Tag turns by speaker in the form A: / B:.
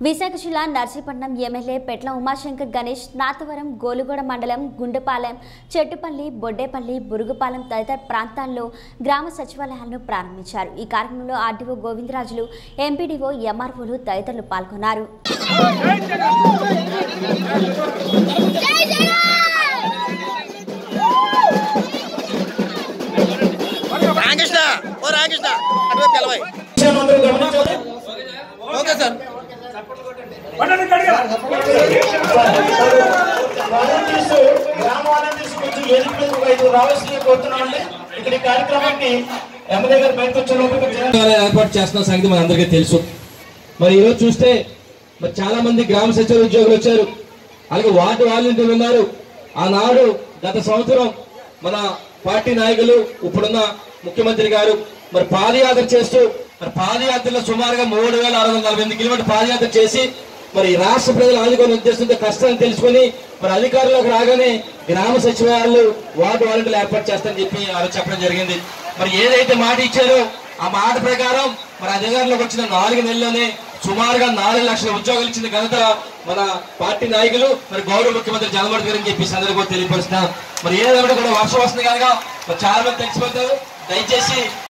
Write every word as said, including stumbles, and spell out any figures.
A: విశాఖ జిల్లా నర్సిపట్నం ఎమ్మెల్యే పెట్ల ఉమా సాంకర గణేష్ నాతవరం గోలుగొడ మండలం గుండెపాలెం చెట్టుపల్లి బొడ్డేపల్లి బురుగుపాలెం తదితర ప్రాంతాల్లో గ్రామ సచివాలయాలను ప్రారంభించారు। ఈ కార్యక్రమంలో ఆర్డీఓ గోవిందరాజులు, ఎంపీడీఓ, ఎంఆర్ఓలు తదితరులు పాల్గొన్నారు।
B: ఓకే సార్ ఏర్పాటు చేస్తున్న సంగతి మన అందరికీ తెలుసు। మరి ఈరోజు చూస్తే మరి చాలా మంది గ్రామ సచివాలయ ఉద్యోగులు వచ్చారు, అలాగే వార్డు వాలంటీర్లు ఉన్నారు। ఆనాడు గత సంవత్సరం మన పార్టీ నాయకులు ఇప్పుడున్న ముఖ్యమంత్రి గారు మరి పాదయాత్ర చేస్తూ మరి పాదయాత్రలో సుమారుగా మూడు వేల ఆరు వందల నలభై ఎనిమిది కిలోమీటర్ పాదయాత్ర చేసి మరి రాష్ట్ర ప్రజలు ఆదుకొని ఉద్దేశంతో కష్టాన్ని తెలుసుకొని మరి అధికారులకు రాగానే గ్రామ సచివాలయాలు వార్డు వాలంటీర్లు ఏర్పాటు చేస్తారని చెప్పి ఆ రోజు చెప్పడం జరిగింది। మరి ఏదైతే మాట ఇచ్చారో ఆ మాట ప్రకారం మరి అధికారంలోకి వచ్చిన నాలుగు నెలల్లోనే సుమారుగా నాలుగు లక్షల ఉద్యోగాలు ఇచ్చిన ఘనత మన పార్టీ నాయకులు మరి గౌరవ ముఖ్యమంత్రి జగన్మోహన్ గారు అని చెప్పి అందరికీ తెలియపరుస్తున్నాం। మరి ఏదైనా కూడా వర్షం వస్తుంది కనుక చాలా మంది తెలిసిపోతారు, దయచేసి